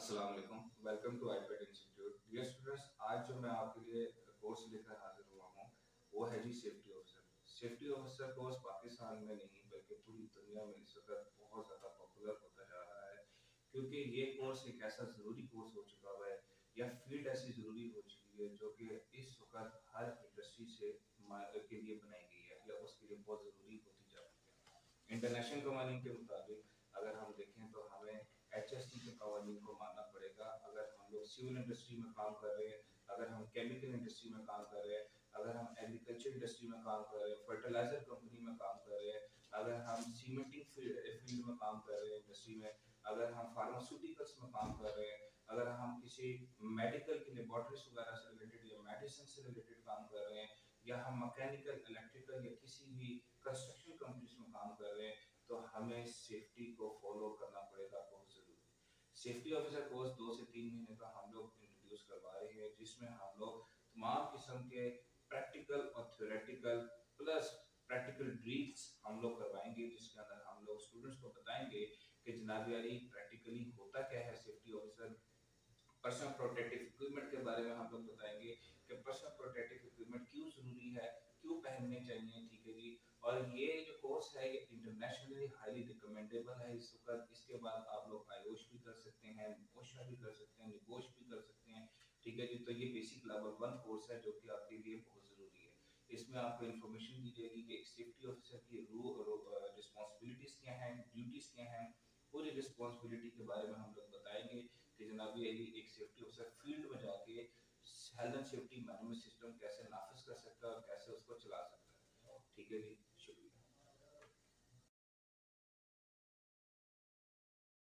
अस्सलाम वालेकुम, welcome to iPad institute. Dear students, आज जो मैं आपके लिए कोर्स लेकर हाजिर हुआ हूँ वो है जी safety officer. Safety officer course Pakistan में नहीं बल्कि पूरी दुनिया में इस वक्त बहुत ज़्यादा पॉपुलर होता जा रहा है, क्योंकि ये कोर्स एक ऐसा ज़रूरी कोर्स हो चुका हुआ है या फील्ड ऐसी ज़रूरी हो चुकी है जो कि इस वक्त हर इंडस्ट्री से के लिए बनाई गई है या उसके लिए बहुत ज़रूरी होती जा रही है। इंटरनेशनल कवानीन के मुताबिक अगर हम देखें तो हमें HST के कवानीन को मानना पड़ेगा। अगर हम लोग सिविल इंडस्ट्री में काम कर रहे हैं, अगर हम केमिकल इंडस्ट्री में काम कर रहे हैं, अगर हम एग्रीकल्चर इंडस्ट्री में काम कर रहे हैं, फर्टिलाइजर कंपनी में काम कर रहे हैं, अगर हम सीमेंटिंग फील्ड में काम कर रहे हैं इंडस्ट्री में, अगर हम फार्मास्यूटिकल्स में काम कर रहे हैं, अगर हम किसी मेडिकल की लेबोरेटरीज वगैरह से रिलेटेड या मेडिसिन से रिलेटेड काम कर रहे हैं, या हम मैकेनिकल, इलेक्ट्रिकल या किसी भी कंस्ट्रक्शन कंपनीज में काम कर रहे हैं, तो हमें सेफ्टी को फॉलो करना पड़ेगा, बहुत जरूरी। सेफ्टी ऑफिसर कोर्स 2 से 3 महीने का हम लोग इंट्रोड्यूस करवा रहे हैं, जिसमें हम लोग तमाम किस्म के प्रैक्टिकल और थ्योरेटिकल प्लस प्रैक्टिकल ड्रिल्स हम लोग करवाएंगे, जिसके अंदर हम लोग स्टूडेंट्स को बताएंगे कि जनाब यारी प्रैक्टिकली होता क्या है safety officer. Personal protective equipment के बारे में हम लोग बताएंगे कि पर्सनल प्रोटेक्टिव इक्विपमेंट क्यों जरूरी है, क्यों पहनने चाहिए, ठीक है जी। और ये जो कोर्स है ये इंटरनेशनली हाईली रिकमेंडेबल है इस वक्त। इसके बाद आप लोग आयोश भी कर सकते हैं, ओशा भी कर सकते हैं, निगोश भी कर सकते हैं, ठीक है जी। तो ये बेसिक लेवल 1 कोर्स है जो कि आपके लिए बहुत जरूरी है। इसमें आपको इन्फॉर्मेशन दी जाएगी कि एक सेफ्टी ऑफिसर की रिस्पॉन्सिबिलिटीज क्या हैं, ड्यूटीज क्या हैं। पूरी रिस्पॉन्सिबिलिटी के बारे में हम लोग बताएंगे कि जनाब ये एक सेफ्टी ऑफिसर फील्ड में जाके health and safety management system कैसे नाफिज कर सकता है और कैसे उसको चला सकता है, ठीक है जी।